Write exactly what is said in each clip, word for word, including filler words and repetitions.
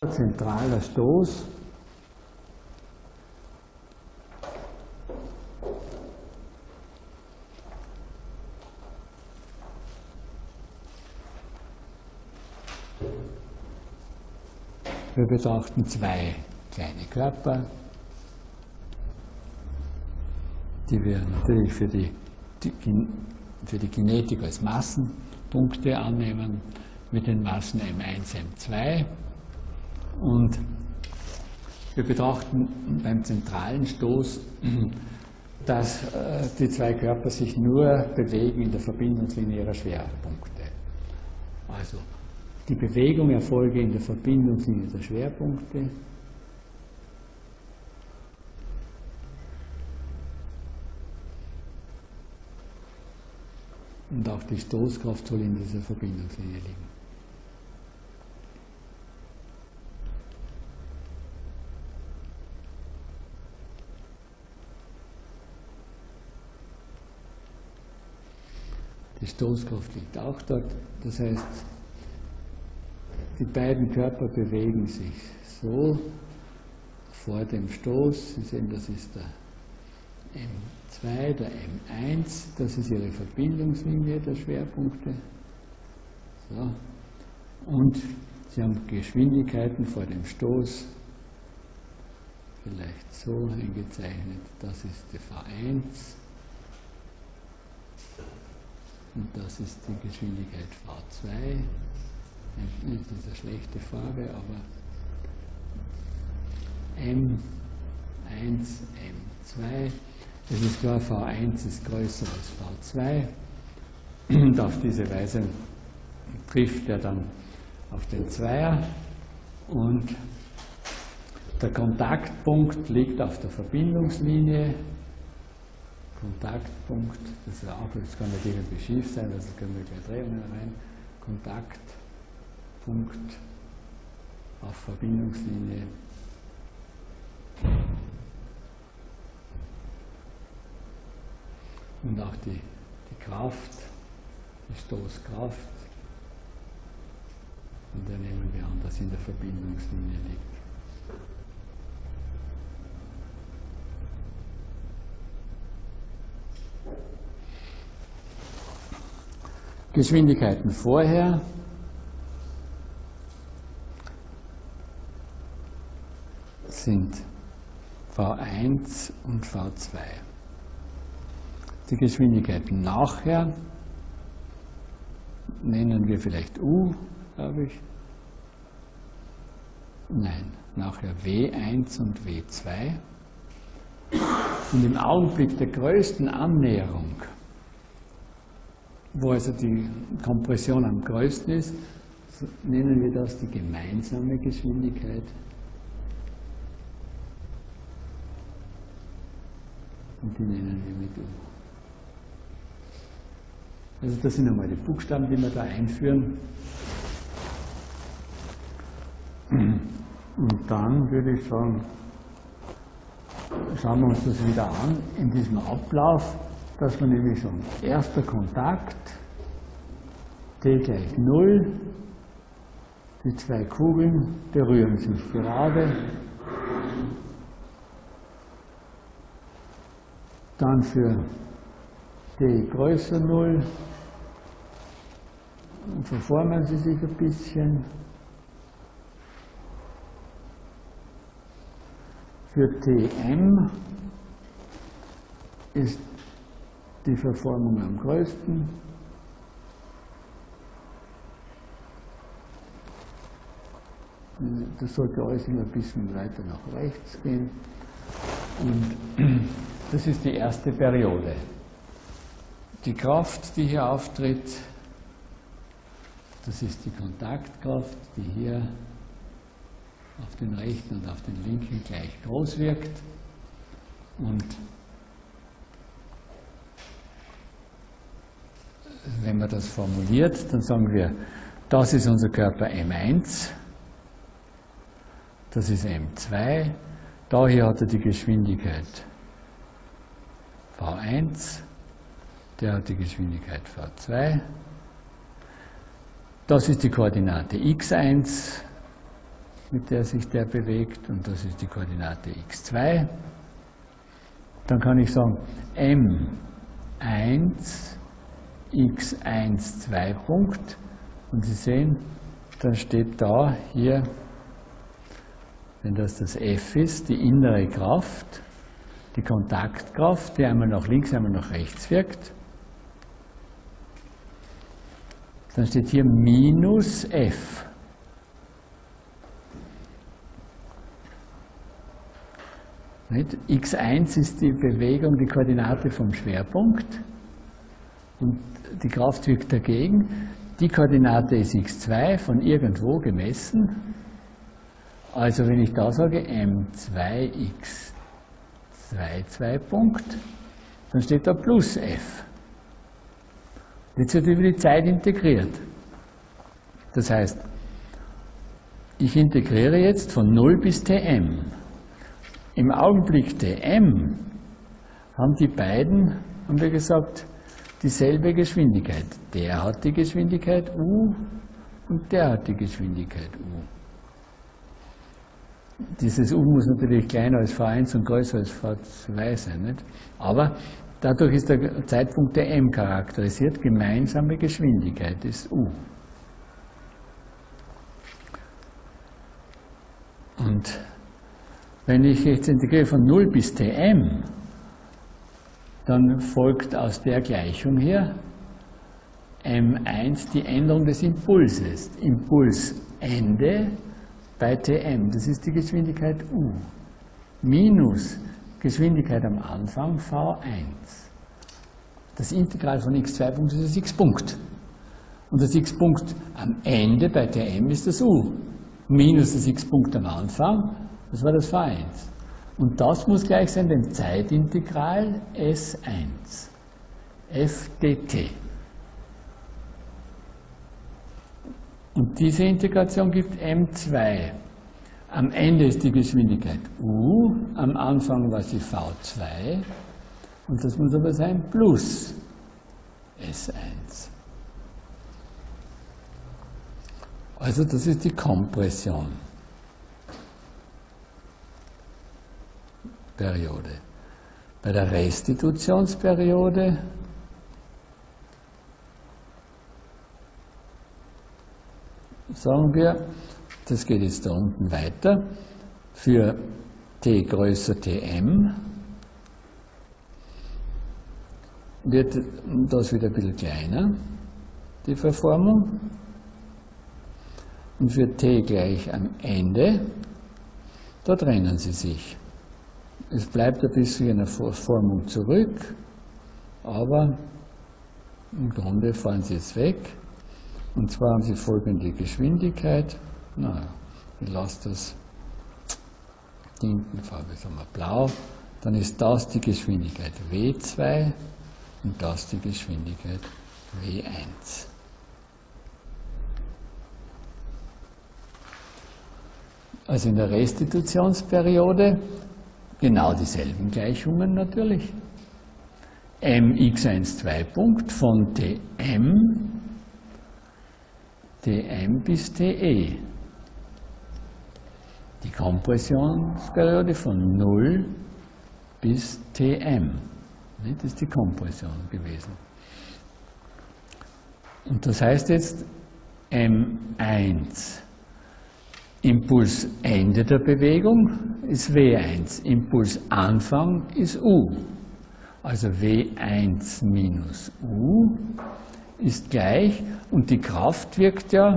zentraler Stoß wir betrachten zwei kleine Körper, die wir natürlich für die, die, für die Kinetik als Massenpunkte annehmen, mit den Massen M eins, M zwei. Und wir betrachten beim zentralen Stoß, dass äh, die zwei Körper sich nur bewegen in der Verbindungslinie ihrer Schwerpunkte. Also die Bewegung erfolge in der Verbindungslinie der Schwerpunkte. Und auch die Stoßkraft soll in dieser Verbindungslinie liegen. Die Stoßkraft liegt auch dort, das heißt, die beiden Körper bewegen sich so vor dem Stoß. Sie sehen, das ist der M zwei, der M eins, das ist ihre Verbindungslinie der Schwerpunkte. So. Und sie haben Geschwindigkeiten vor dem Stoß, vielleicht so eingezeichnet, das ist die V eins. Und das ist die Geschwindigkeit V zwei. Das ist eine schlechte Farbe, aber M eins, M zwei. Es ist klar, V eins ist größer als V zwei. Und auf diese Weise trifft er dann auf den Zweier. Und der Kontaktpunkt liegt auf der Verbindungslinie. Kontaktpunkt, das, auch, das kann nicht irgendwie schief sein, also können wir gleich Drehungen rein. Kontaktpunkt auf Verbindungslinie. Und auch die, die Kraft, die Stoßkraft. Und da nehmen wir an, dass in der Verbindungslinie liegt. Geschwindigkeiten vorher sind V eins und V zwei. Die Geschwindigkeiten nachher nennen wir vielleicht U, glaube ich. Nein, nachher W eins und W zwei. Und im Augenblick der größten Annäherung, wo also die Kompression am größten ist, nennen wir das die gemeinsame Geschwindigkeit. Und die nennen wir mit U. Also das sind einmal die Buchstaben, die wir da einführen. Und dann würde ich sagen, schauen wir uns das wieder an in diesem Ablauf, dass wir nämlich schon erster Kontakt, T gleich null, die zwei Kugeln berühren sich gerade, dann für T größer null verformen sie sich ein bisschen, für Tm ist die Verformung am größten. Das sollte alles immer ein bisschen weiter nach rechts gehen. Und das ist die erste Periode. Die Kraft, die hier auftritt, das ist die Kontaktkraft, die hier auf den rechten und auf den linken gleich groß wirkt. Und wenn man das formuliert, dann sagen wir, das ist unser Körper M eins, das ist M zwei, da hier hat er die Geschwindigkeit V eins, der hat die Geschwindigkeit V zwei, das ist die Koordinate x eins, mit der sich der bewegt, und das ist die Koordinate x zwei. Dann kann ich sagen, m eins, x eins, zwei Punkt, und Sie sehen, dann steht da hier, wenn das das F ist, die innere Kraft, die Kontaktkraft, die einmal nach links, einmal nach rechts wirkt. Dann steht hier minus F. x eins ist die Bewegung, die Koordinate vom Schwerpunkt, und die Kraft wirkt dagegen. Die Koordinate ist x zwei, von irgendwo gemessen. Also wenn ich da sage m zwei x zwei, zwei Punkt, dann steht da plus f. Jetzt wird über die Zeit integriert. Das heißt, ich integriere jetzt von null bis Tm. Im Augenblick Tm haben die beiden, haben wir gesagt, dieselbe Geschwindigkeit. Der hat die Geschwindigkeit u und der hat die Geschwindigkeit u. Dieses u muss natürlich kleiner als v eins und größer als v zwei sein, nicht? Aber dadurch ist der Zeitpunkt der m charakterisiert. Gemeinsame Geschwindigkeit ist u. Und wenn ich jetzt integriere von null bis Tm, dann folgt aus der Gleichung hier m eins die Änderung des Impulses. Impulsende bei Tm, das ist die Geschwindigkeit u, minus Geschwindigkeit am Anfang v eins. Das Integral von x zwei Punkt ist das x-Punkt. Und das x-Punkt am Ende bei Tm ist das u, minus das x-Punkt am Anfang, das war das v eins. Und das muss gleich sein dem Zeitintegral S eins, f dt. Und diese Integration gibt m zwei. Am Ende ist die Geschwindigkeit u, am Anfang war sie v zwei, und das muss aber sein plus S eins. Also das ist die Kompression. Periode. Bei der Restitutionsperiode sagen wir, das geht jetzt da unten weiter, für t größer Tm wird das wieder ein bisschen kleiner, die Verformung, und für t gleich am Ende, da trennen sie sich. Es bleibt ein bisschen in der Formung zurück, aber im Grunde fahren sie jetzt weg. Und zwar haben sie folgende Geschwindigkeit. Na, ich lasse das Tintenfarbe, sagen wir blau. Dann ist das die Geschwindigkeit w zwei und das die Geschwindigkeit w eins. Also in der Restitutionsperiode genau dieselben Gleichungen natürlich. M x eins zwei Punkt von Tm, Tm bis Te. Die Kompressionsperiode von null bis Tm. Das ist die Kompression gewesen. Und das heißt jetzt M eins. Impulsende der Bewegung ist w eins, Impulsanfang ist u. Also w eins minus u ist gleich, und die Kraft wirkt ja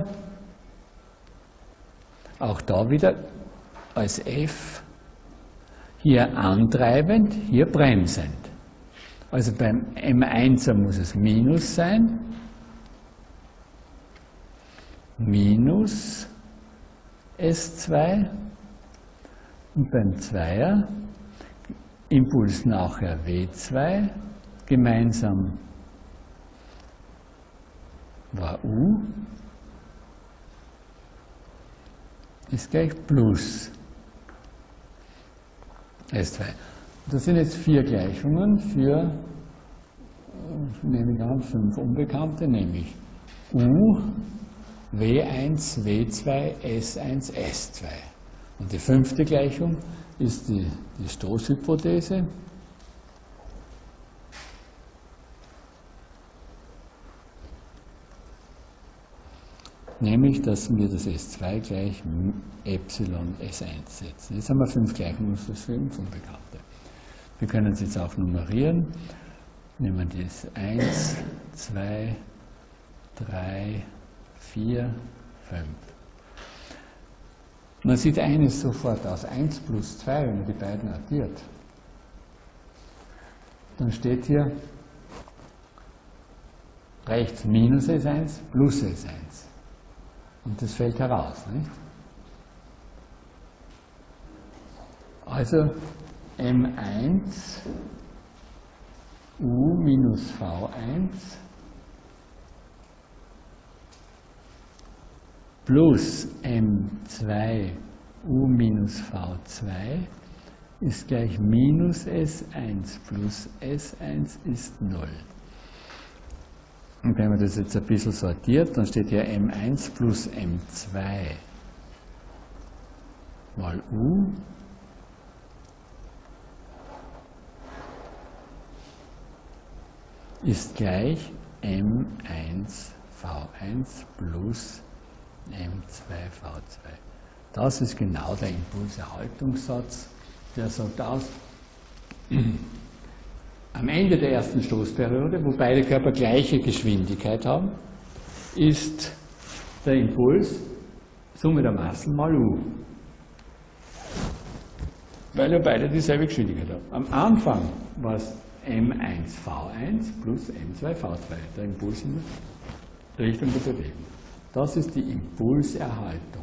auch da wieder als F, hier antreibend, hier bremsend. Also beim M eins muss es minus sein, minus S zwei, und beim Zweier Impuls nachher W zwei, gemeinsam war U, ist gleich plus S zwei. Das sind jetzt vier Gleichungen für, nehme ich an, fünf Unbekannte, nämlich U W eins, W zwei, S eins, S zwei. Und die fünfte Gleichung ist die, die Stoßhypothese. Nämlich, dass wir das S zwei gleich Epsilon S eins setzen. Jetzt haben wir fünf Gleichungen für fünf Unbekannte. Wir können es jetzt auch nummerieren. Nehmen wir das eins, zwei, drei, vier, fünf. Man sieht eines sofort aus, eins plus zwei, wenn man die beiden addiert. Dann steht hier rechts minus S eins plus S eins. Und das fällt heraus, nicht? Also M eins U minus V eins plus M zwei U minus V zwei ist gleich minus S eins plus S eins ist null. Und wenn man das jetzt ein bisschen sortiert, dann steht hier M eins plus M zwei mal U ist gleich M eins V eins plus M zwei V zwei. Das ist genau der Impulserhaltungssatz, der sagt aus, am Ende der ersten Stoßperiode, wo beide Körper gleiche Geschwindigkeit haben, ist der Impuls Summe der Massen mal U. Weil ja beide dieselbe Geschwindigkeit haben. Am Anfang war es M eins V eins plus M zwei V zwei, der Impuls in der Richtung der Bewegung. Das ist die Impulserhaltung.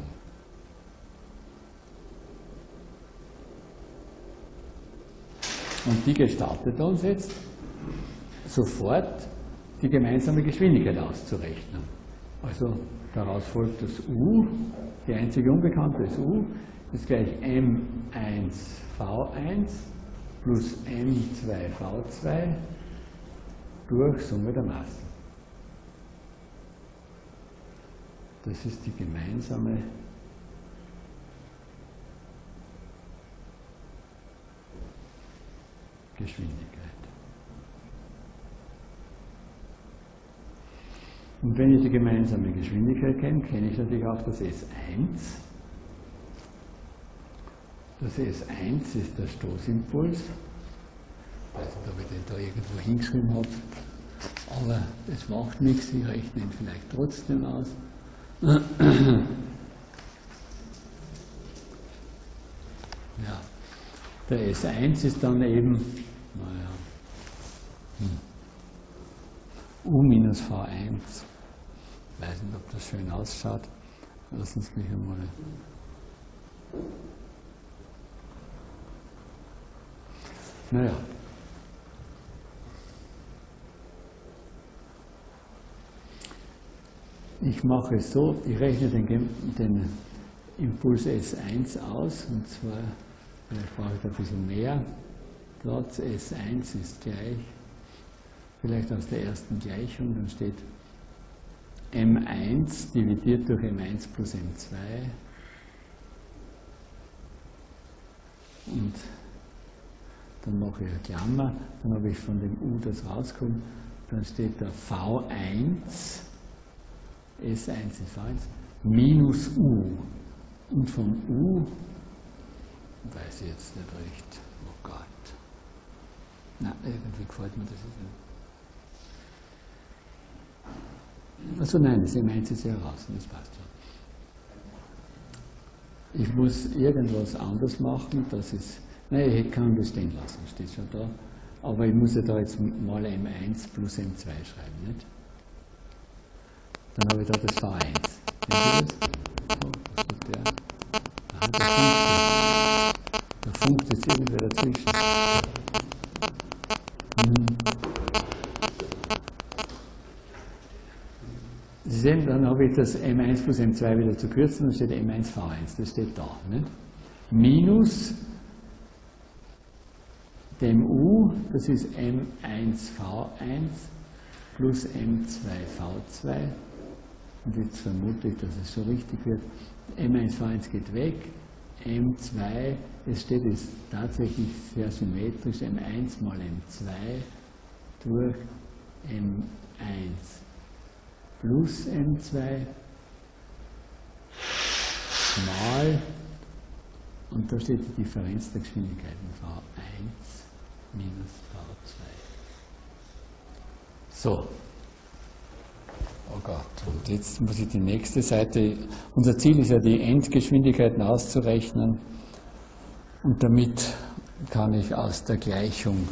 Und die gestattet uns jetzt, sofort die gemeinsame Geschwindigkeit auszurechnen. Also daraus folgt das U, die einzige Unbekannte ist U, ist gleich M eins V eins plus M zwei V zwei durch Summe der Massen. Das ist die gemeinsame Geschwindigkeit. Und wenn ich die gemeinsame Geschwindigkeit kenne, kenne ich natürlich auch das S eins. Das S eins ist der Stoßimpuls. Ich weiß nicht, ob ich den da irgendwo hingeschrieben habe, aber es macht nichts, ich rechne ihn vielleicht trotzdem aus. Ja, der S eins ist dann eben, naja, hm, U minus V eins. Ich weiß nicht, ob das schön ausschaut. Lassen Sie mich einmal. Naja. Ich mache es so, ich rechne den, den Impuls S eins aus, und zwar, vielleicht brauche ich ein bisschen mehr Platz. S eins ist gleich, vielleicht aus der ersten Gleichung, dann steht M eins dividiert durch M eins plus M zwei. Und dann mache ich eine Klammer, dann habe ich von dem U das rauskommen, dann steht da V eins, S eins ist V eins, minus U. Und vom U weiß ich jetzt nicht recht. Oh Gott. Na, irgendwie gefällt mir das jetzt nicht. Also nein, das M eins ist ja raus, das passt schon. Ich muss irgendwas anders machen, das ist. Nein, ich kann das stehen lassen, steht schon da. Aber ich muss ja da jetzt mal M eins plus M zwei schreiben, nicht? Dann habe ich da das V eins. Sehen Sie das? So, was tut der? Ah, da funkt jetzt irgendwer dazwischen. Hm. Sie sehen, dann habe ich das M eins plus M zwei wieder zu kürzen, dann steht M eins V eins, das steht da. Nicht? Minus dem U, das ist M eins V eins plus M zwei V zwei Und jetzt vermute ich, dass es so richtig wird. M eins V eins geht weg, M zwei, es steht jetzt tatsächlich sehr symmetrisch, M eins mal M zwei durch M eins plus M zwei mal, und da steht die Differenz der Geschwindigkeiten V eins minus V zwei. So. Oh Gott, und jetzt muss ich die nächste Seite, unser Ziel ist ja, die Endgeschwindigkeiten auszurechnen, und damit kann ich aus der Gleichung.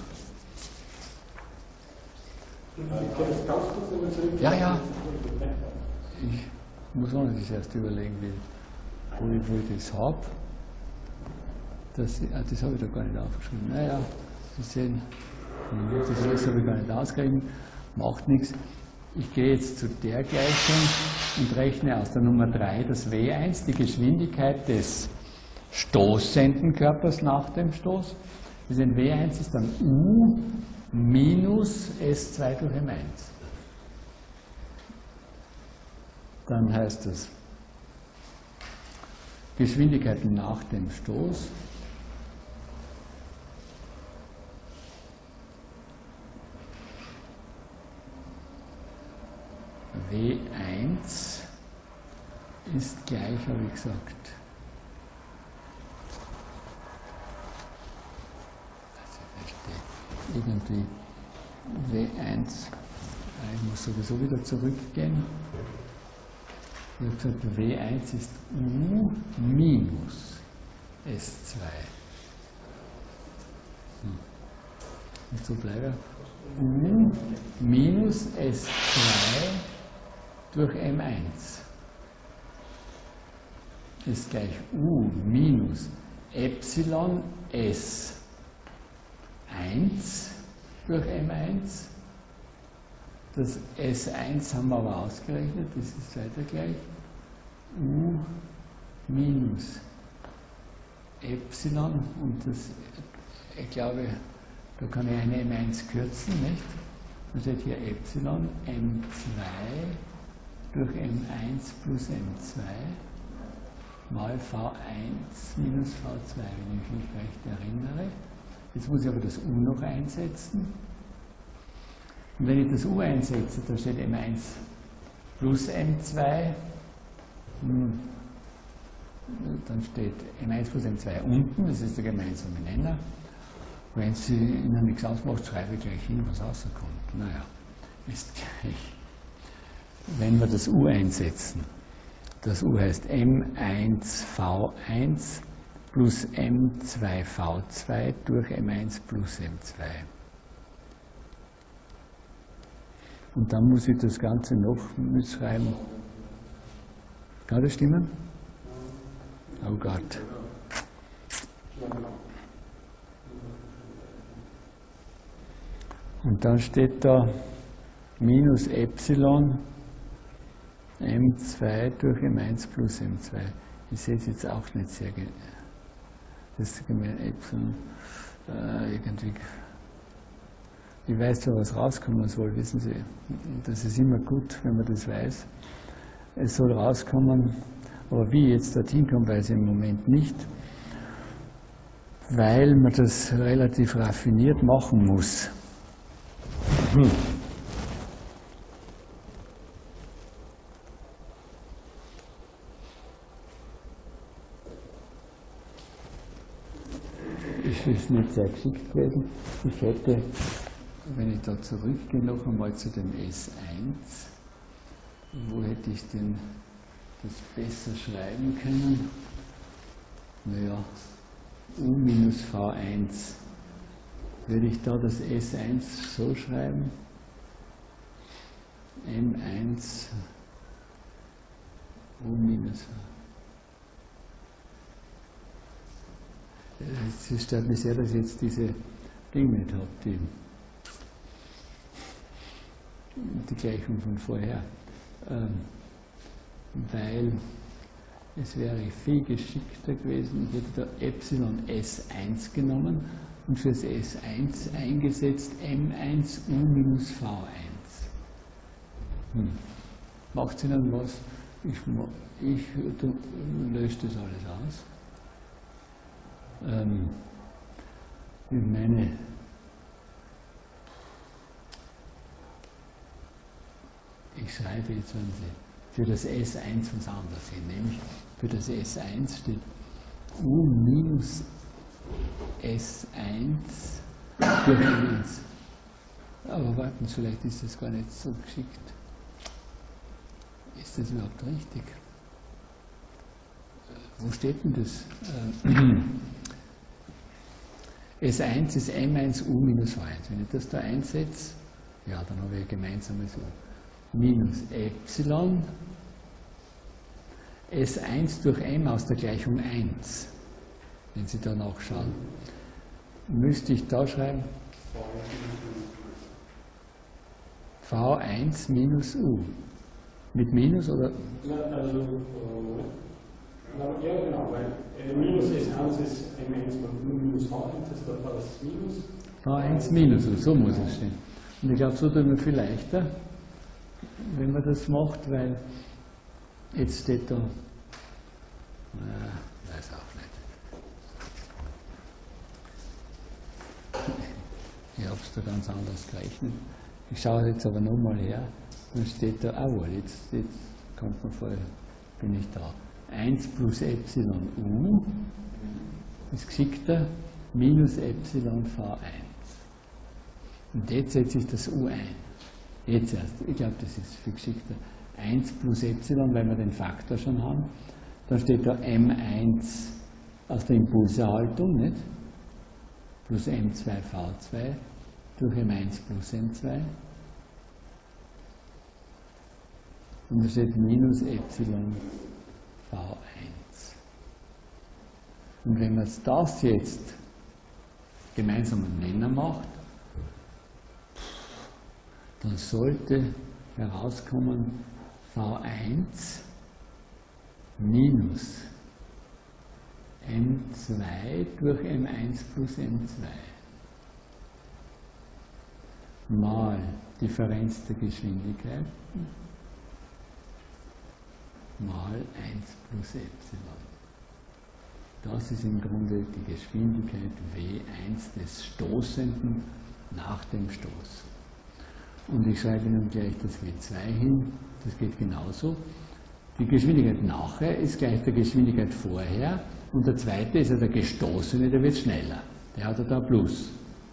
Ja, ja. Ich muss auch nicht erst überlegen, wo ich, wo ich das habe. Das, das habe ich da gar nicht aufgeschrieben. Naja, Sie sehen, das alles habe ich gar nicht ausgerechnet, macht nichts. Ich gehe jetzt zu der Gleichung und rechne aus der Nummer drei das W eins, die Geschwindigkeit des stoßenden Körpers nach dem Stoß. Wir sehen, W eins ist dann U minus S zwei durch M eins. Dann heißt das Geschwindigkeiten nach dem Stoß. W eins ist gleich, habe ich gesagt, also irgendwie W eins, ich muss sowieso wieder zurückgehen. Ich habe gesagt, W eins ist U minus S zwei. Hm. Und so bleibe ich. U minus S zwei durch M eins ist gleich U minus Epsilon S eins durch M eins. Das S eins haben wir aber ausgerechnet, das ist weiter gleich. U minus Epsilon, und das, ich glaube, da kann ich eine M eins kürzen, nicht? Da steht hier Epsilon M zwei durch M eins plus M zwei mal V eins minus V zwei, wenn ich mich recht erinnere. Jetzt muss ich aber das U noch einsetzen. Und wenn ich das U einsetze, da steht M eins plus M zwei, dann steht M eins plus M zwei unten, das ist der gemeinsame Nenner. Wenn Sie Ihnen nichts ausmacht, schreibe ich gleich hin, was rauskommt. Naja, ist gleich. Wenn wir das U einsetzen, das U heißt M eins V eins plus M zwei V zwei durch M eins plus M zwei. Und dann muss ich das Ganze noch mitschreiben. Kann das stimmen? Oh Gott. Und dann steht da minus Epsilon M zwei durch M eins plus M zwei. Ich sehe es jetzt auch nicht sehr genau. Das ist gemein Epsilon. Äh, irgendwie. Ich weiß zwar, was rauskommen soll, wissen Sie. Das ist immer gut, wenn man das weiß. Es soll rauskommen, aber wie ich jetzt dorthin komme, weiß ich im Moment nicht, weil man das relativ raffiniert machen muss. Hm. Es ist nicht sehr geschickt gewesen. Ich hätte, wenn ich da zurückgehe, noch einmal zu dem S eins, wo hätte ich denn das besser schreiben können? Naja, U minus V eins. Würde ich da das S eins so schreiben? M eins U minus V. Es stört mich sehr, dass ich jetzt diese Dinge nicht habe, die, die Gleichung von vorher. Ähm, weil es wäre viel geschickter gewesen, ich hätte da Epsilon S eins genommen und für das S eins eingesetzt M eins U minus V eins. Hm. Macht es Ihnen was? Ich, ich löse das alles aus. Ähm, ich meine, ich schreibe jetzt, wenn Sie für das S eins was anderes hin, nämlich für das S eins steht U minus S eins durch M eins. Aber warten, vielleicht ist das gar nicht so geschickt. Ist das überhaupt richtig? Wo steht denn das? S eins ist M eins U minus V eins. Wenn ich das da einsetze, ja, dann habe ich ein gemeinsames U. Minus Epsilon S eins durch M aus der Gleichung eins. Wenn Sie da nachschauen, müsste ich da schreiben V eins minus U. Mit Minus oder? Also, äh, ja genau, weil äh, Minus S eins ist M eins mal minus V eins, das ist das Minus. V eins minus, so muss es stehen. Und ich glaube, so tut man viel leichter, wenn man das macht, weil jetzt steht da, äh, weiß auch nicht. Ich habe es da ganz anders gerechnet. Ich schaue jetzt aber nochmal her, dann steht da, ah wohl, jetzt, jetzt kommt man vor, bin ich da. eins plus Epsilon U ist geschickter, minus Epsilon V eins. Und jetzt setze ich das U ein. Jetzt erst, ich glaube, das ist viel geschickter. eins plus Epsilon, weil wir den Faktor schon haben. Dann steht da M eins aus der Impulserhaltung, nicht? Plus M zwei V zwei durch M eins plus M zwei. Und da steht minus Epsilon V eins. Und wenn man das jetzt gemeinsam einen Nenner macht, dann sollte herauskommen V eins minus M zwei durch M eins plus M zwei mal Differenz der Geschwindigkeit mal eins plus Epsilon. Das ist im Grunde die Geschwindigkeit W eins des Stoßenden nach dem Stoß. Und ich schreibe Ihnen gleich das W zwei hin, das geht genauso. Die Geschwindigkeit nachher ist gleich der Geschwindigkeit vorher und der zweite ist ja der Gestoßene, der wird schneller. Der hat ja da Plus.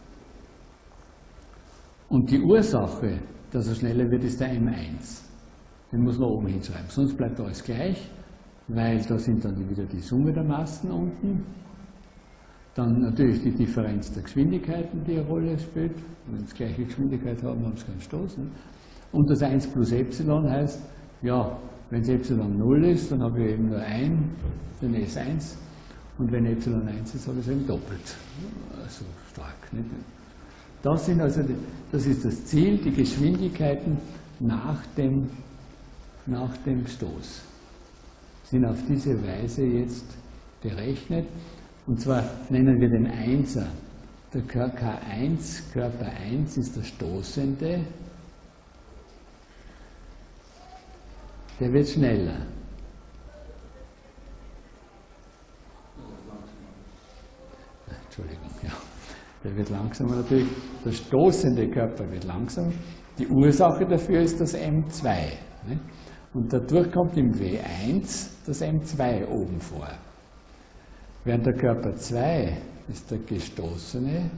Und die Ursache, dass er schneller wird, ist der M eins. Den muss man oben hinschreiben, sonst bleibt alles gleich, weil da sind dann wieder die Summe der Massen unten. Dann natürlich die Differenz der Geschwindigkeiten, die eine Rolle spielt. Wenn sie gleiche Geschwindigkeit haben, haben sie keinen Stoß. Ne? Und das eins plus Epsilon heißt, ja, wenn es Epsilon null ist, dann habe ich eben nur ein, den S eins. Und wenn Epsilon eins ist, habe ich es eben doppelt. So stark. Nicht? Das, sind also die, das ist das Ziel, die Geschwindigkeiten nach dem, nach dem Stoß sind auf diese Weise jetzt berechnet. Und zwar nennen wir den Einser. Der K eins, Körper eins ist der Stoßende. Der wird schneller. Entschuldigung, ja. Der wird langsamer natürlich. Der stoßende Körper wird langsamer. Die Ursache dafür ist das M zwei. Ne? Und dadurch kommt im W eins das M zwei oben vor. Während der Körper zwei ist der Gestoßene.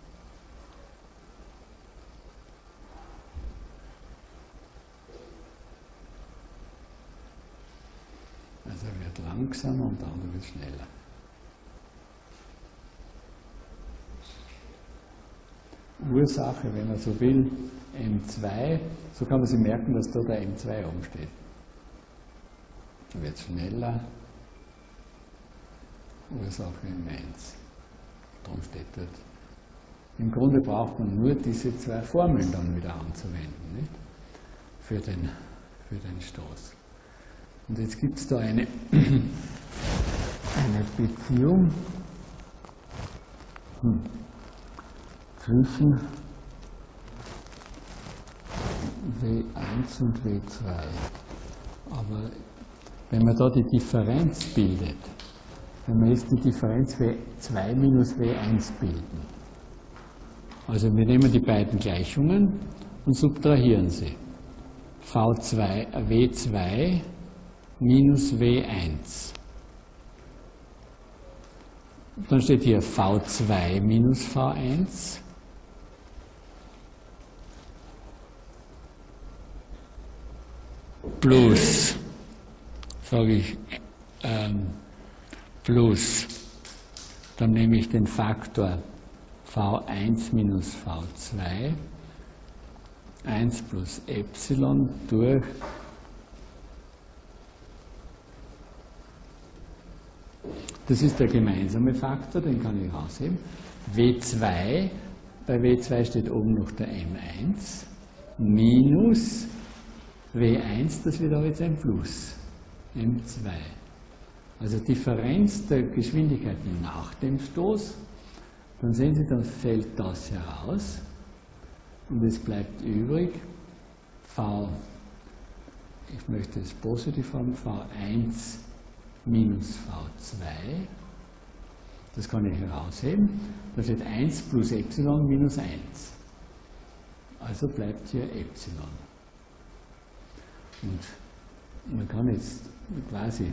Also er wird langsamer und der andere wird schneller. Ursache, wenn man so will, M zwei, so kann man sich merken, dass da der M zwei oben steht. Er wird schneller. Ursache M eins. Darum steht dort. Im Grunde braucht man nur diese zwei Formeln dann wieder anzuwenden, nicht? Für den, für den Stoß. Und jetzt gibt es da eine, eine Beziehung hm, zwischen W eins und W zwei. Aber wenn man da die Differenz bildet, wenn wir jetzt die Differenz W zwei minus W eins bilden, also wir nehmen die beiden Gleichungen und subtrahieren sie. V zwei, W zwei minus W eins. Dann steht hier V zwei minus V eins plus, sage ich, ähm, plus, dann nehme ich den Faktor V eins minus V zwei, eins plus Epsilon durch das ist der gemeinsame Faktor, den kann ich rausheben. W zwei, bei W zwei steht oben noch der M eins, minus W eins, das wird auch jetzt ein Plus, M zwei. Also Differenz der Geschwindigkeiten nach dem Stoß, dann sehen Sie, dann fällt das heraus und es bleibt übrig V, ich möchte es positiv haben, V eins minus V zwei, das kann ich herausheben, da steht eins plus Epsilon minus eins. Also bleibt hier Epsilon. Und man kann jetzt quasi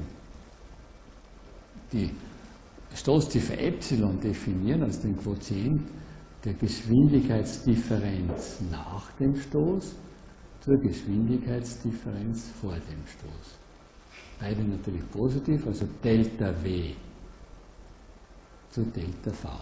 die Stoßtiefe Epsilon definieren als den Quotient der Geschwindigkeitsdifferenz nach dem Stoß zur Geschwindigkeitsdifferenz vor dem Stoß. Beide natürlich positiv, also Delta W zu Delta V.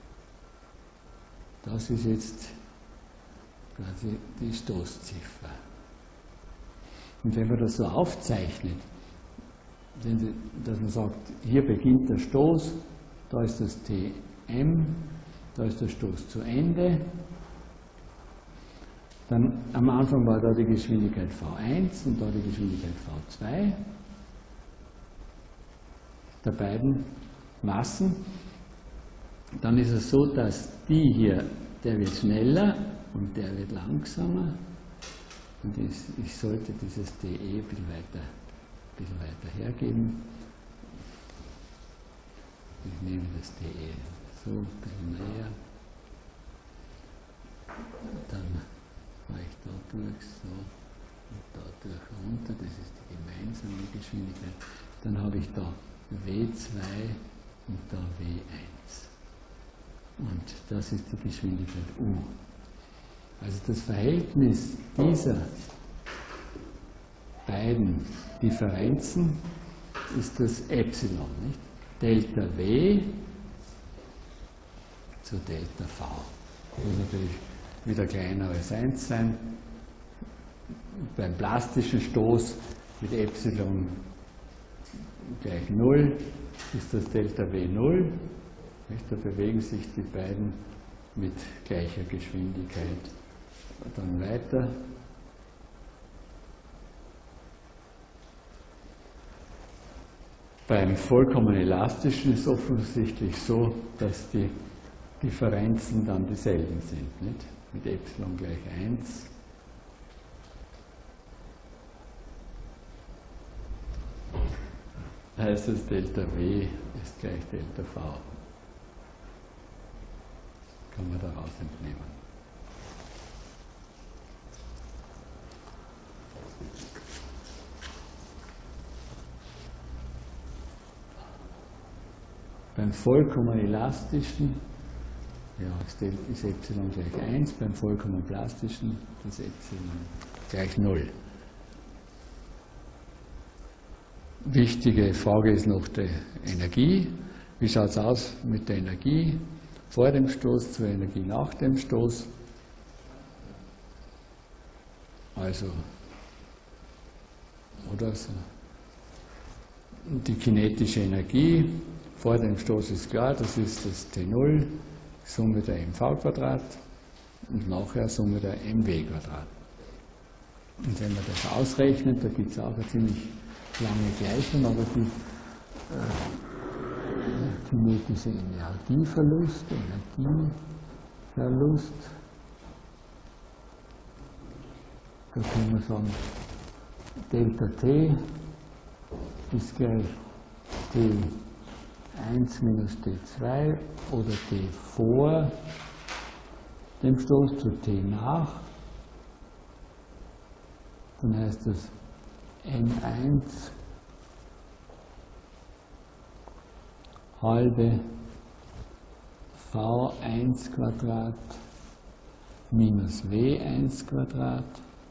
Das ist jetzt quasi die Stoßziffer. Und wenn man das so aufzeichnet, dass man sagt, hier beginnt der Stoß, da ist das T M, da ist der Stoß zu Ende, dann am Anfang war da die Geschwindigkeit V eins und da die Geschwindigkeit V zwei der beiden Massen. Dann ist es so, dass die hier, der wird schneller und der wird langsamer. Und ich, ich sollte dieses dE ein bisschen weiter, ein bisschen weiter hergeben. Ich nehme das dE so ein bisschen näher. Dann fahre ich da durch, so, und da durch runter. Das ist die gemeinsame Geschwindigkeit. Dann habe ich da W zwei und da W eins. Und das ist die Geschwindigkeit U. Also das Verhältnis dieser beiden Differenzen ist das Epsilon, nicht? Delta W zu Delta V. Das muss natürlich wieder kleiner als eins sein. Beim plastischen Stoß mit Epsilon gleich null ist das Delta W null. Da bewegen sich die beiden mit gleicher Geschwindigkeit dann weiter. Beim vollkommen elastischen ist es offensichtlich so, dass die Differenzen dann dieselben sind, nicht? Mit Epsilon gleich eins. Heißt es, Delta W ist gleich Delta V. Kann man daraus entnehmen. Beim vollkommen elastischen ja, ist Epsilon gleich eins, beim vollkommen plastischen ist Epsilon gleich null. Wichtige Frage ist noch die Energie. Wie schaut es aus mit der Energie vor dem Stoß zur Energie nach dem Stoß? Also, oder so. Die kinetische Energie vor dem Stoß ist klar, das ist das T null, Summe der mv² und nachher Summe der mw². Und wenn man das ausrechnet, da gibt es auch eine ziemlich lange Gleichung, aber die äh, kinetische Energieverlust, Energieverlust da können wir sagen, Delta T ist gleich T eins minus T zwei oder T vor dem Stoß zu T nach. Dann heißt das N eins halbe V eins Quadrat minus W eins Quadrat.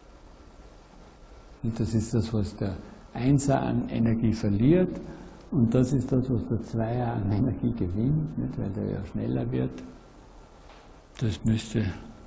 Und das ist das, was der Einser an Energie verliert. Und das ist das, was der Zweier an Energie gewinnt, nicht, weil der ja schneller wird. Das müsste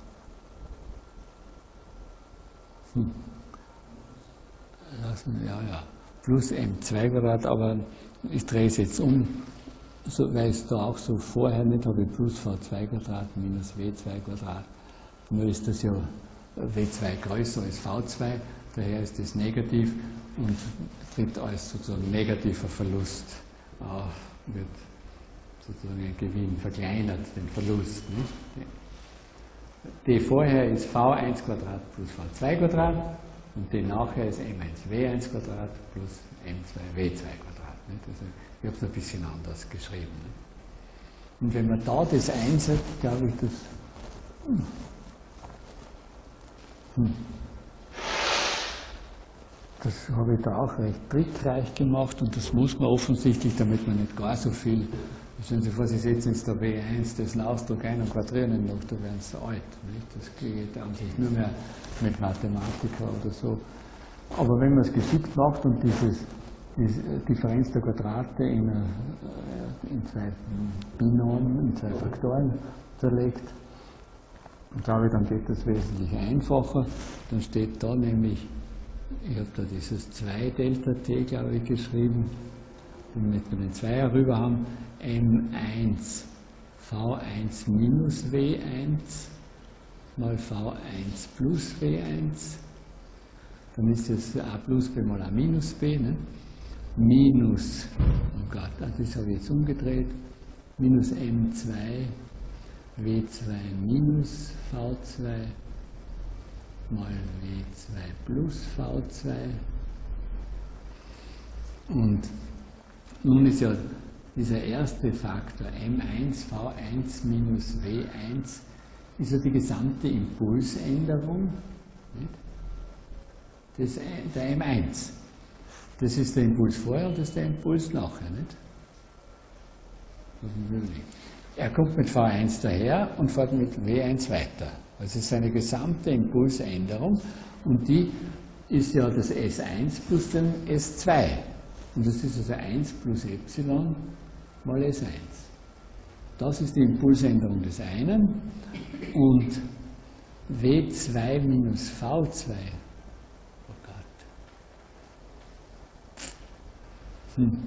hm, lassen, ja, ja, plus M zwei Quadrat, aber ich drehe es jetzt um, so, weil es da auch so vorher nicht habe, ich plus V zwei Quadrat minus W zwei Quadrat. Nur ist das ja W zwei größer als V zwei, daher ist das negativ und tritt als sozusagen negativer Verlust auf, wird sozusagen ein Gewinn verkleinert, den Verlust. Nicht? D vorher ist V eins Quadrat plus V zwei Quadrat und D nachher ist M eins W eins Quadrat plus M zwei W zwei Quadrat. Nicht? Also ich habe es ein bisschen anders geschrieben. Nicht? Und wenn man da das einsetzt, glaube ich, das. Hm, hm, das habe ich da auch recht trickreich gemacht und das muss man offensichtlich, damit man nicht gar so viel. Stellen Sie vor, Sie setzen jetzt da W eins, das Ausdruck ein und quadrieren ihn noch, da werden Sie alt. Nicht? Das geht an sich nur mehr mit Mathematiker oder so. Aber wenn man es geschickt macht und dieses, diese Differenz der Quadrate in, in zwei Binomen, in zwei Faktoren zerlegt, und glaube ich, dann geht das wesentlich einfacher. Dann steht da nämlich, ich habe da dieses zwei Delta T, glaube ich, geschrieben, damit wir den Zweier rüber haben, M eins V eins minus W eins mal V eins plus W eins, dann ist das A plus B mal A minus B, ne? Minus, oh Gott, das habe ich jetzt umgedreht, minus M zwei W zwei minus V zwei mal W zwei plus V zwei. Und nun ist ja dieser erste Faktor M eins V eins minus W eins ist ja die gesamte Impulsänderung des, der M eins. Das ist der Impuls vorher und das ist der Impuls nachher. Nicht? Er kommt mit V eins daher und fährt mit W eins weiter. Also es ist eine gesamte Impulsänderung und die ist ja das S eins plus den S zwei. Und das ist also eins plus Epsilon mal S eins. Das ist die Impulsänderung des einen und W zwei minus V zwei. Oh Gott. Hm.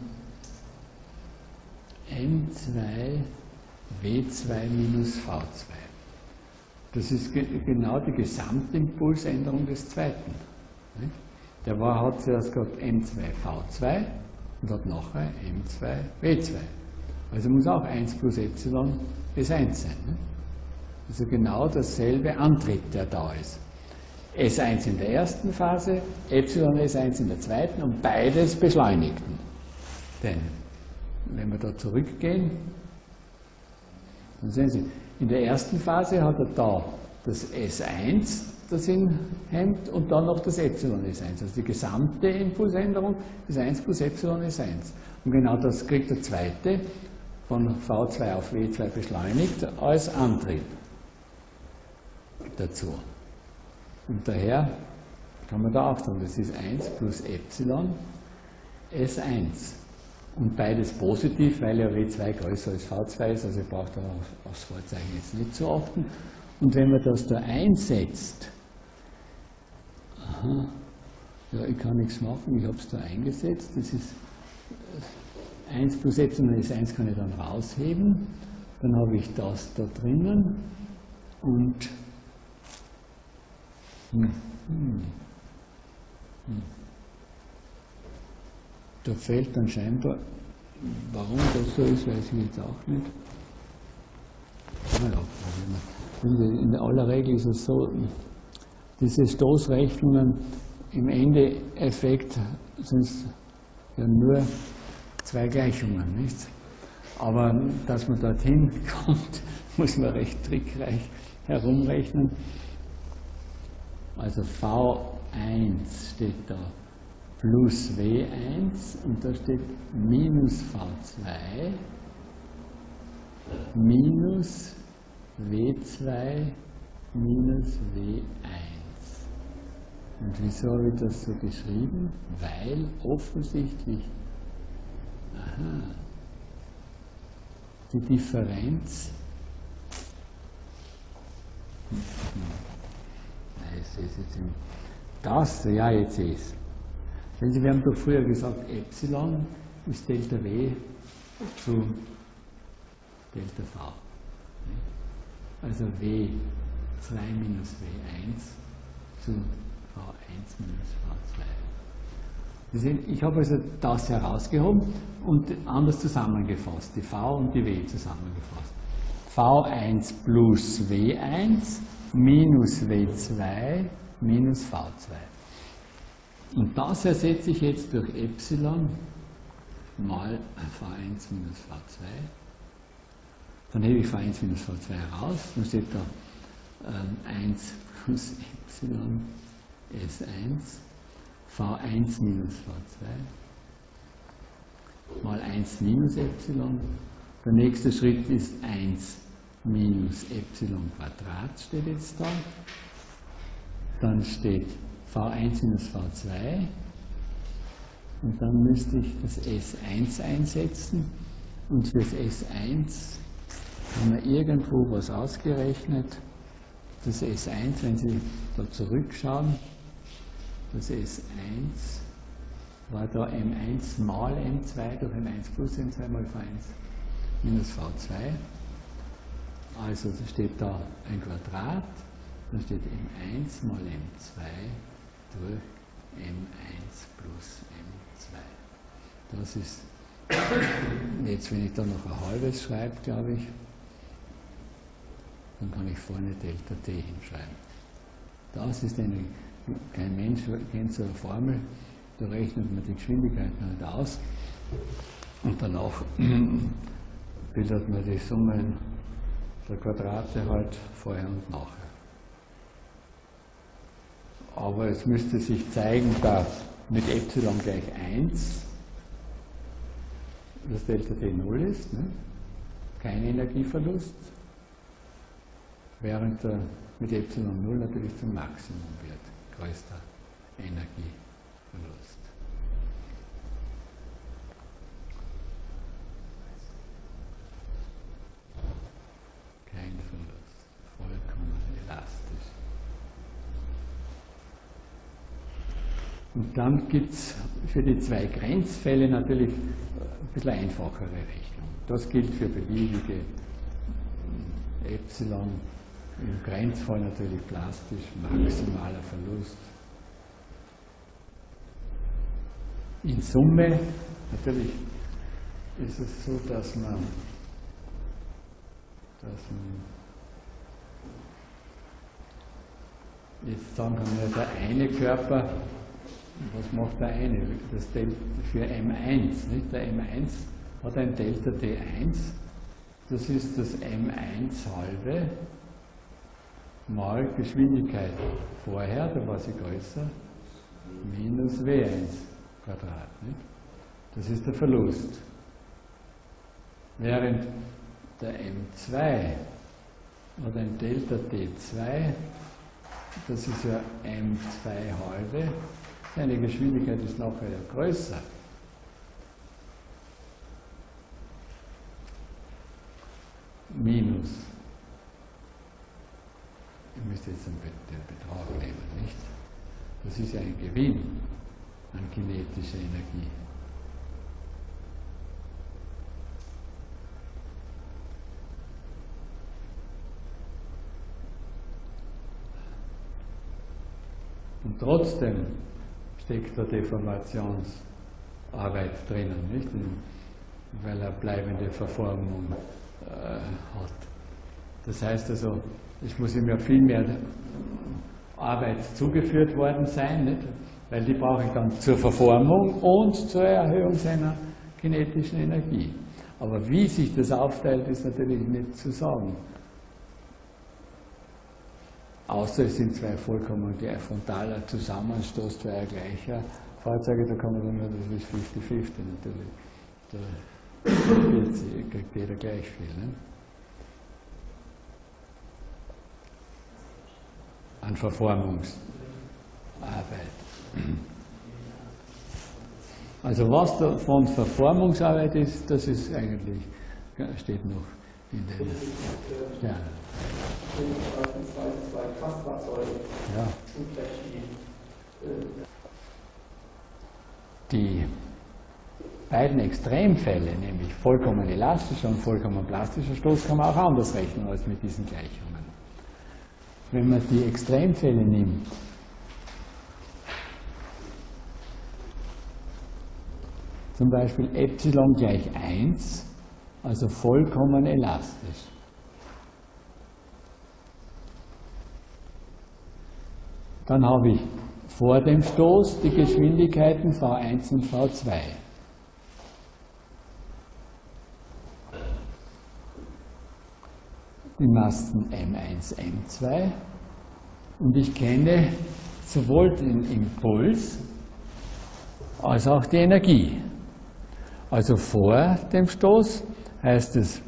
M zwei W zwei minus V zwei. Das ist ge genau die Gesamtimpulsänderung des zweiten. Nicht? Der war, hat zuerst gehabt M zwei V zwei und hat nachher M zwei W zwei. Also muss auch eins plus Epsilon S eins sein. Nicht? Also genau dasselbe Antrieb, der da ist. S eins in der ersten Phase, Epsilon S eins in der zweiten und beides beschleunigten. Denn wenn wir da zurückgehen, dann sehen Sie, in der ersten Phase hat er da das S eins, das ihn hemmt, und dann noch das Epsilon S eins. Also die gesamte Impulsänderung ist eins plus Epsilon S eins. Und genau das kriegt der zweite von V zwei auf W zwei beschleunigt als Antrieb dazu. Und daher kann man da auch sagen, das ist eins plus Epsilon S eins. Und beides positiv, weil ja W zwei größer als V zwei ist, also braucht er auf, aufs Vorzeichen jetzt nicht zu achten. Und wenn man das da einsetzt, aha, ja, ich kann nichts machen, ich habe es da eingesetzt, das ist eins plus Epsilon S eins kann ich dann rausheben, dann habe ich das da drinnen und hm, hm, hm. Da fehlt dann scheinbar, warum das so ist, weiß ich jetzt auch nicht. Naja, in aller Regel ist es so, diese Stoßrechnungen im Endeffekt sind es ja nur zwei Gleichungen, nicht? Aber dass man dorthin kommt, muss man recht trickreich herumrechnen. Also V eins steht da plus W eins und da steht minus V zwei minus W zwei minus W eins. Und wieso habe ich das so geschrieben? Weil offensichtlich aha, die Differenz, ich sehe es jetzt im, das, ja jetzt sehe ich es. Sehen Sie, wir haben doch früher gesagt, Epsilon ist Delta W zu Delta V. Also W zwei minus W eins zu V eins minus V zwei. Sie sehen, ich habe also das herausgehoben und anders zusammengefasst, die V und die W zusammengefasst. V eins plus W eins minus W zwei minus V zwei. Und das ersetze ich jetzt durch Epsilon mal V eins minus V zwei. Dann hebe ich V eins minus V zwei heraus, dann steht da ähm, eins plus Epsilon S eins, V eins minus V zwei mal eins minus Epsilon. Der nächste Schritt ist eins minus Epsilon Quadrat, steht jetzt da. Dann steht V eins minus V zwei und dann müsste ich das S eins einsetzen und für das S eins haben wir irgendwo was ausgerechnet. Das S eins, wenn Sie da zurückschauen, das S eins war da M eins mal M zwei durch M eins plus M zwei mal V eins minus V zwei. Also da steht da ein Quadrat, dann steht M eins mal M zwei durch M eins plus M zwei. Das ist, jetzt wenn ich da noch ein halbes schreibe, glaube ich, dann kann ich vorne Delta T hinschreiben. Das ist eine, kein Mensch kennt so eine Formel, da rechnet man die Geschwindigkeit nicht aus und danach bildet man die Summen der Quadrate halt vorher und nachher. Aber es müsste sich zeigen, dass mit Epsilon gleich eins das Delta T null ist, ne? Kein Energieverlust, während er mit Epsilon null natürlich zum Maximum wird, größter Energieverlust. Kein Verlust, vollkommen elastisch. Und dann gibt es für die zwei Grenzfälle natürlich ein bisschen einfachere Rechnung. Das gilt für beliebige Epsilon, im Grenzfall natürlich plastisch, maximaler Verlust. In Summe, natürlich ist es so, dass man, dass man jetzt sagen kann, ja, der eine Körper, was macht der eine? Das Delta für M eins, nicht? Der M eins hat ein Delta T eins, das ist das M eins halbe mal Geschwindigkeit vorher, da war sie größer, minus W eins Quadrat. Nicht? Das ist der Verlust. Während der M zwei hat ein Delta T zwei, das ist ja M zwei halbe, seine Geschwindigkeit ist nachher ja größer. Minus. Ich müsste jetzt den Betrag nehmen, nicht? Das ist ja ein Gewinn an kinetischer Energie. Und trotzdem steckt da Deformationsarbeit drinnen, nicht? Weil er bleibende Verformung äh, hat. Das heißt also, ich muss ihm ja viel mehr Arbeit zugeführt worden sein, nicht? Weil die brauche ich dann zur Verformung und zur Erhöhung seiner kinetischen Energie. Aber wie sich das aufteilt, ist natürlich nicht zu sagen. Außer es sind zwei vollkommen gleich frontaler Zusammenstoß zweier gleicher Fahrzeuge, da kann man dann nur, das ist fünfzig fünfzig natürlich. Da kriegt jeder gleich viel. Ne? An Verformungsarbeit. Also was da von Verformungsarbeit ist, das ist eigentlich, steht noch in den Sternen. Beispielsweise zwei Kraftfahrzeuge Ja. und gleich die, Die beiden Extremfälle, nämlich vollkommen elastischer und vollkommen plastischer Stoß, kann man auch anders rechnen als mit diesen Gleichungen. Wenn man die Extremfälle nimmt, zum Beispiel Epsilon gleich eins, also vollkommen elastisch. Dann habe ich vor dem Stoß die Geschwindigkeiten v eins und v zwei. Die Massen m eins, m zwei. Und ich kenne sowohl den Impuls als auch die Energie. Also vor dem Stoß heißt es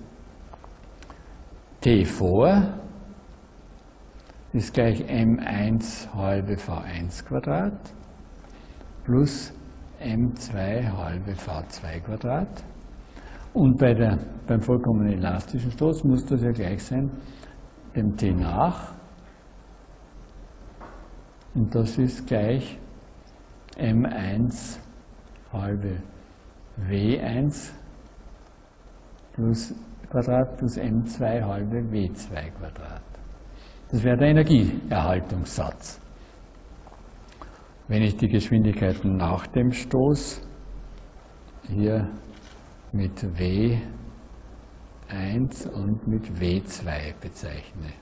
T vor ist gleich m eins halbe v eins Quadrat plus m zwei halbe v zwei Quadrat. Und bei der, beim vollkommen elastischen Stoß muss das ja gleich sein dem T nach. Und das ist gleich m eins halbe w eins plus Quadrat plus m zwei halbe w zwei Quadrat. Das wäre der Energieerhaltungssatz. Wenn ich die Geschwindigkeiten nach dem Stoß hier mit w eins und mit w zwei bezeichne.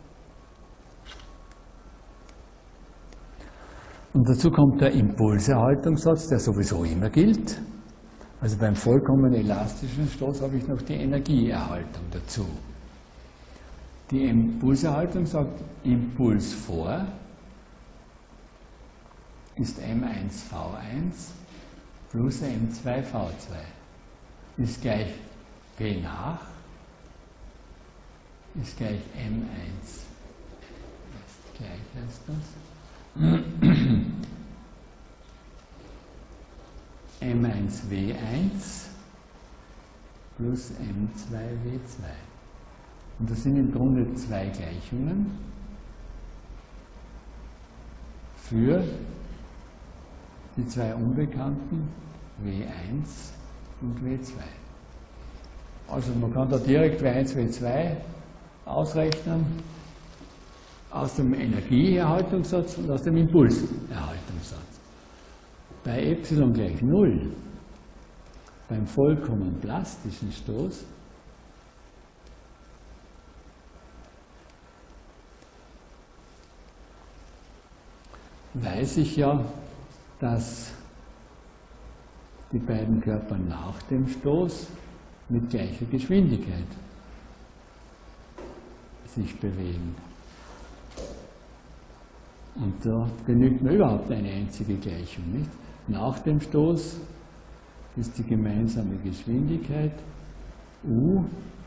Und dazu kommt der Impulserhaltungssatz, der sowieso immer gilt. Also beim vollkommen elastischen Stoß habe ich noch die Energieerhaltung dazu. Die Impulserhaltung sagt, Impuls vor ist m eins v eins plus m zwei v zwei ist gleich P nach ist gleich m eins. Ist gleich heißt das. m eins w eins plus m zwei w zwei. Und das sind im Grunde zwei Gleichungen für die zwei Unbekannten w eins und w zwei. Also man kann da direkt w eins, w zwei ausrechnen aus dem Energieerhaltungssatz und aus dem Impulserhaltungssatz. Bei Epsilon gleich null, beim vollkommen plastischen Stoß, weiß ich ja, dass die beiden Körper nach dem Stoß mit gleicher Geschwindigkeit sich bewegen. Und da genügt mir überhaupt eine einzige Gleichung, nicht? Nach dem Stoß ist die gemeinsame Geschwindigkeit u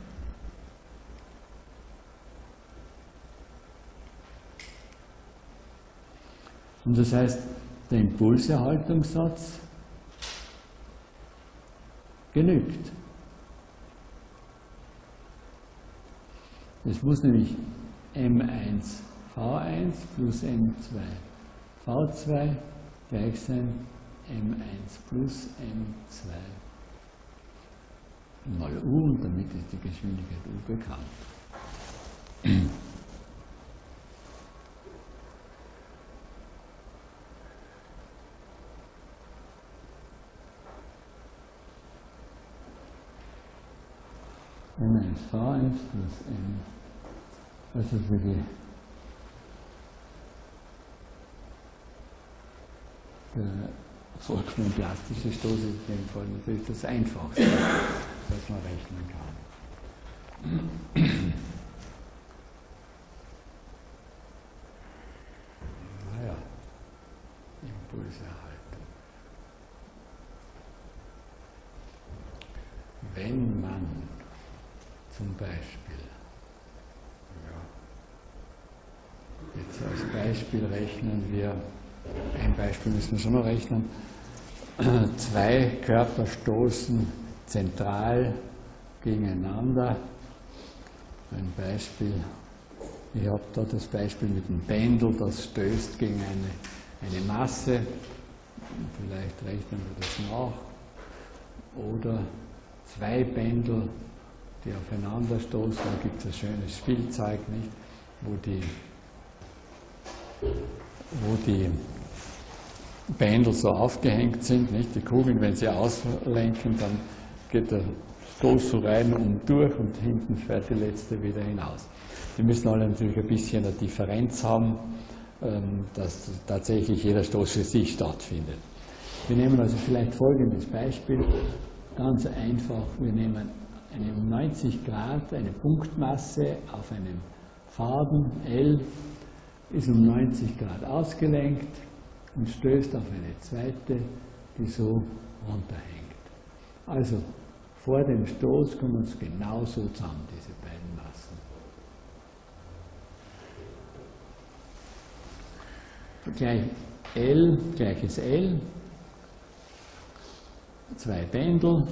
und das heißt, der Impulserhaltungssatz genügt. Es muss nämlich m eins v eins plus m zwei v zwei gleich sein m eins plus m zwei mal u und damit ist die Geschwindigkeit u bekannt. m eins v eins plus m, also für die Der vollkommen plastische Stoß ist in dem Fall natürlich das Einfachste, was man rechnen kann. Naja, Impulserhaltung. Wenn man zum Beispiel, ja, jetzt als Beispiel rechnen wir, ein Beispiel müssen wir schon noch rechnen, zwei Körper stoßen zentral gegeneinander. Ein Beispiel, ich habe da das Beispiel mit dem Pendel, das stößt gegen eine, eine Masse, vielleicht rechnen wir das nach, oder zwei Pendel, die aufeinander stoßen, da gibt es ein schönes Spielzeug, nicht? Wo die, wo die Pendel so aufgehängt sind, nicht? Die Kugeln, wenn sie auslenken, dann geht der Stoß so rein und durch und hinten fährt die letzte wieder hinaus. Die müssen alle natürlich ein bisschen eine Differenz haben, dass tatsächlich jeder Stoß für sich stattfindet. Wir nehmen also vielleicht folgendes Beispiel, ganz einfach, wir nehmen eine um neunzig Grad, eine Punktmasse auf einem Faden L, ist um neunzig Grad ausgelenkt und stößt auf eine zweite, die so runterhängt. Also vor dem Stoß kommen es genauso zusammen, diese beiden Massen. Gleich L, gleiches L, zwei Pendel,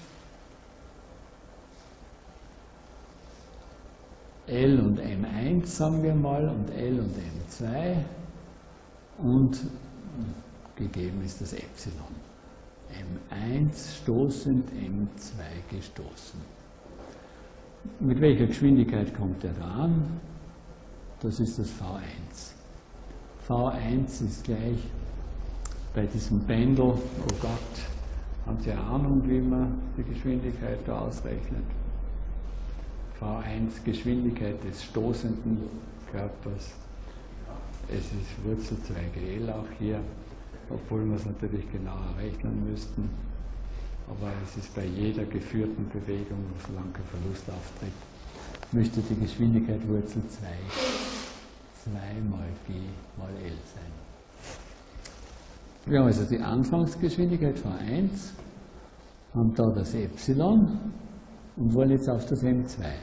L und M eins sagen wir mal und L und M zwei und gegeben ist das Epsilon. M eins stoßend, M zwei gestoßen. Mit welcher Geschwindigkeit kommt er dran? Das ist das V eins. V eins ist gleich bei diesem Pendel, oh Gott, haben Sie eine Ahnung, wie man die Geschwindigkeit da ausrechnet? V eins, Geschwindigkeit des stoßenden Körpers. Es ist Wurzel zwei G L auch hier, obwohl wir es natürlich genauer rechnen müssten. Aber es ist bei jeder geführten Bewegung, solange kein Verlust auftritt, müsste die Geschwindigkeit Wurzel zwei, zwei mal G mal L sein. Wir haben also die Anfangsgeschwindigkeit V eins, haben da das Epsilon und wollen jetzt auf das M zwei.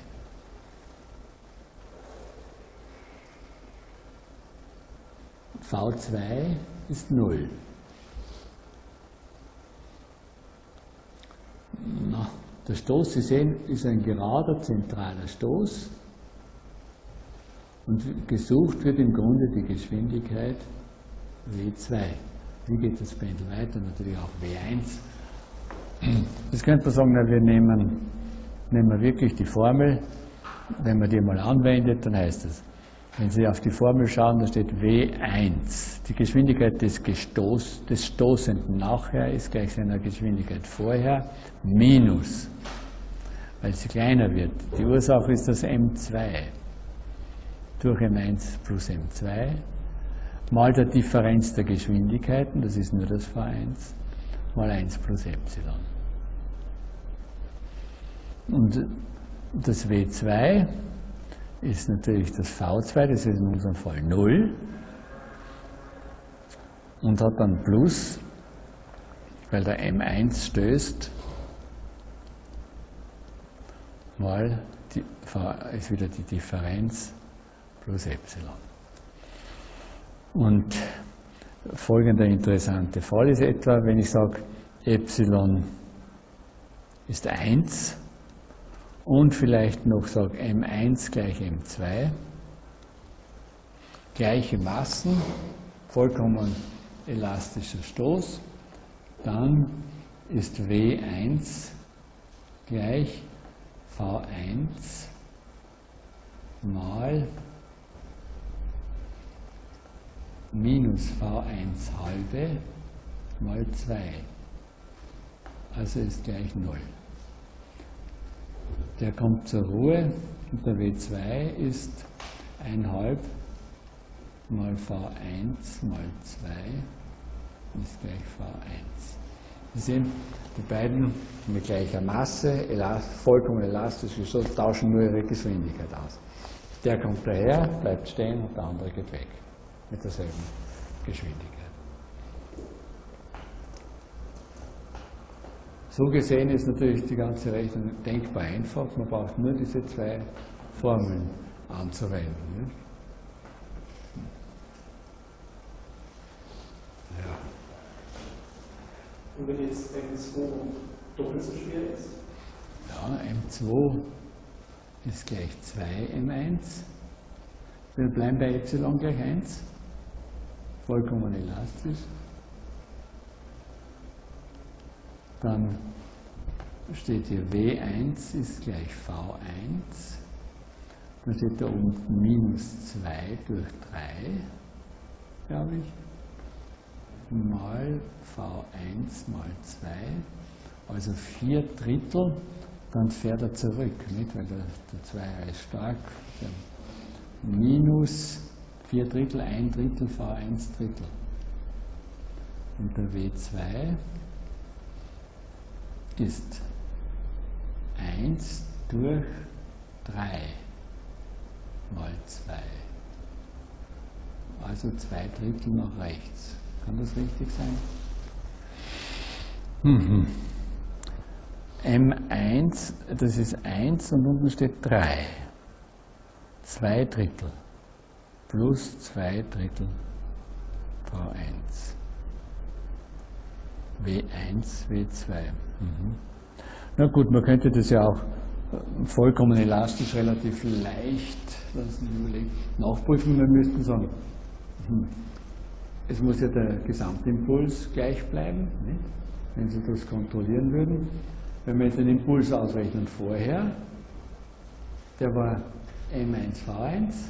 V zwei ist null. Na, der Stoß, Sie sehen, ist ein gerader zentraler Stoß und gesucht wird im Grunde die Geschwindigkeit W zwei. Wie geht das Pendel weiter? Natürlich auch W eins. Das könnte man sagen, na, wir nehmen, nehmen wir wirklich die Formel. Wenn man die mal anwendet, dann heißt es, wenn Sie auf die Formel schauen, da steht W eins. Die Geschwindigkeit des, Gestoß, des Stoßenden nachher ist gleich seiner Geschwindigkeit vorher minus, weil sie kleiner wird. Die Ursache ist das M zwei durch M eins plus M zwei mal der Differenz der Geschwindigkeiten, das ist nur das V eins, mal eins plus Epsilon. Und das W zwei ist natürlich das V zwei, das ist in unserem Fall null und hat dann Plus, weil der M eins stößt, mal die, V ist wieder die Differenz plus Epsilon. Und folgender interessante Fall ist etwa, wenn ich sage, Epsilon ist eins und vielleicht noch sage M eins gleich M zwei, gleiche Massen, vollkommen elastischer Stoß, dann ist W eins gleich V eins mal minus V eins halbe mal zwei. Also ist gleich null. Der kommt zur Ruhe und der W zwei ist eins halb mal V eins mal zwei ist gleich V eins. Sie sehen, die beiden mit gleicher Masse, elast, vollkommen elastisch, so tauschen nur ihre Geschwindigkeit aus. Der kommt daher, bleibt stehen und der andere geht weg. Mit derselben Geschwindigkeit. So gesehen ist natürlich die ganze Rechnung denkbar einfach. Man braucht nur diese zwei Formeln anzuwenden. Nicht? Ja. Und wenn jetzt M zwei doppelt so schwer ist? Ja, M zwei ist gleich zwei M eins. Wir bleiben bei Epsilon gleich eins. Vollkommen elastisch. Dann steht hier W eins ist gleich V eins. Dann steht da unten minus zwei durch drei, glaube ich, mal V eins mal zwei, also vier Drittel, dann fährt er zurück, nicht? Weil der, der Zweier ist stark. Minus vier Drittel, ein Drittel, V eins Drittel. Und der W zwei ist eins durch drei mal zwei. Also zwei Drittel nach rechts. Kann das richtig sein? Mhm. M eins, das ist eins und unten steht drei. zwei Drittel plus zwei Drittel V eins. W eins, W zwei. Mhm. Na gut, man könnte das ja auch vollkommen elastisch, relativ leicht, lassen Sie überlegen, nachprüfen. Wir müssten sagen, hm, es muss ja der Gesamtimpuls gleich bleiben, nicht? Wenn Sie das kontrollieren würden. Wenn wir jetzt den Impuls ausrechnen vorher, der war M eins V eins,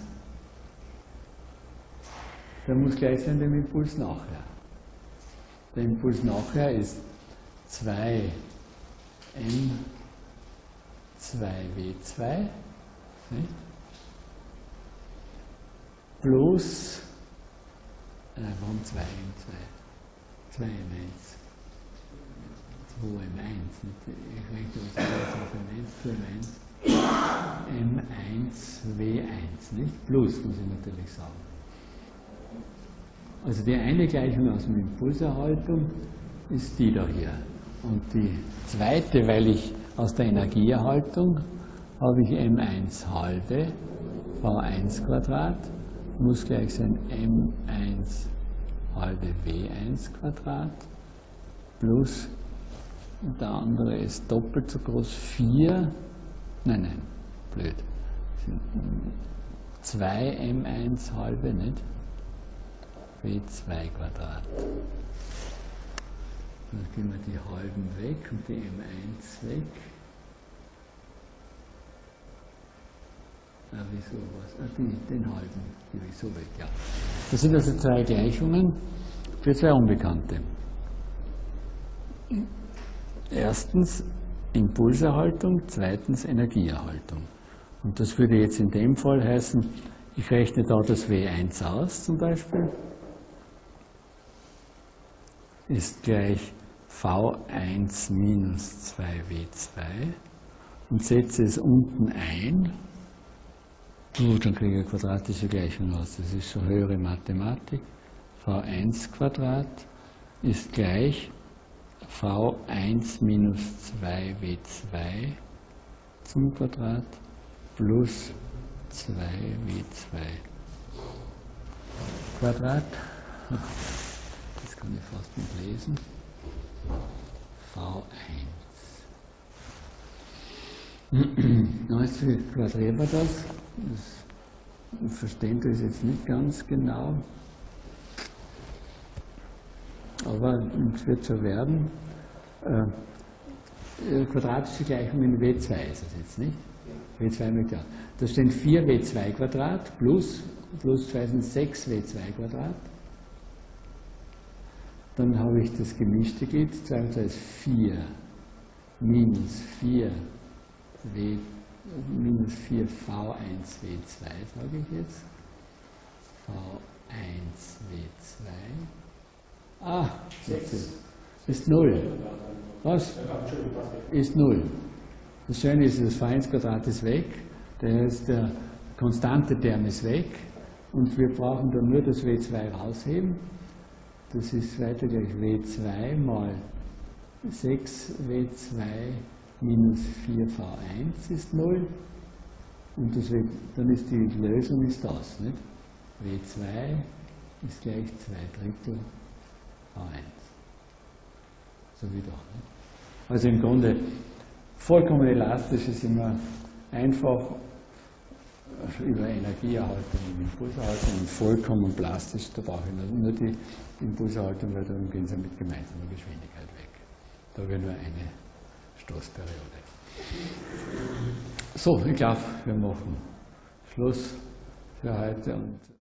der muss gleich sein dem Impuls nachher. Der Impuls nachher ist zwei M zwei W zwei, nicht? Plus, äh, warum zwei M zwei? zwei M eins. zwei M eins, nicht? Ich rechne das auf M eins, zwei M eins. M eins W eins, nicht? Plus, muss ich natürlich sagen. Also die eine Gleichung aus der Impulserhaltung ist die da hier. Und die zweite, weil ich aus der Energieerhaltung habe ich M eins halbe V eins Quadrat, muss gleich sein M eins halbe W eins Quadrat plus, und der andere ist doppelt so groß, vier, nein, nein, blöd, zwei M eins halbe, nicht? W zwei Quadrat. Dann gehen wir die halben weg und die M eins weg. Ah, wieso was? Ah, die, den halben gebe ich so weg, ja. Das sind also zwei Gleichungen für zwei Unbekannte. Erstens Impulserhaltung, zweitens Energieerhaltung. Und das würde jetzt in dem Fall heißen, ich rechne da das W eins aus zum Beispiel, ist gleich V eins minus zwei W zwei und setze es unten ein. Gut, dann kriege ich eine quadratische Gleichung raus. Das ist schon höhere Mathematik. V eins Quadrat ist gleich V eins minus zwei W zwei zum Quadrat plus zwei W zwei Quadrat. Das kann ich fast nicht lesen. V eins. Na, jetzt quadrieren wir das. Das verstehen wir jetzt nicht ganz genau. Aber es wird schon werden. Äh, quadratische Gleichung in W zwei ist es jetzt, nicht? W zwei mit ja. Da stehen vier W zwei Quadrat plus, plus zwei sind sechs W zwei Quadrat. Dann habe ich das gemischte Glied, zwei und zwei ist vier minus vier W, minus vier V eins W zwei, sage ich jetzt. V eins W zwei Ah, sechs. ist null. Was? Ist null. Das Schöne ist, das V eins Quadrat ist weg, der ist der konstante Term ist weg und wir brauchen dann nur das W zwei rausheben. Das ist weiter gleich W zwei mal sechs W zwei minus vier V eins ist null. Und das wird, dann ist die Lösung ist das. Nicht? W zwei ist gleich zwei Drittel V eins. So wie da. Nicht? Also im Grunde vollkommen elastisch ist immer einfach über Energieerhaltung und Impulserhaltung und vollkommen plastisch, da brauche ich nur die Impulserhaltung, weil dann gehen sie mit gemeinsamer Geschwindigkeit weg. Da wäre nur eine Stoßperiode. So, ich glaube, wir machen Schluss für heute. Und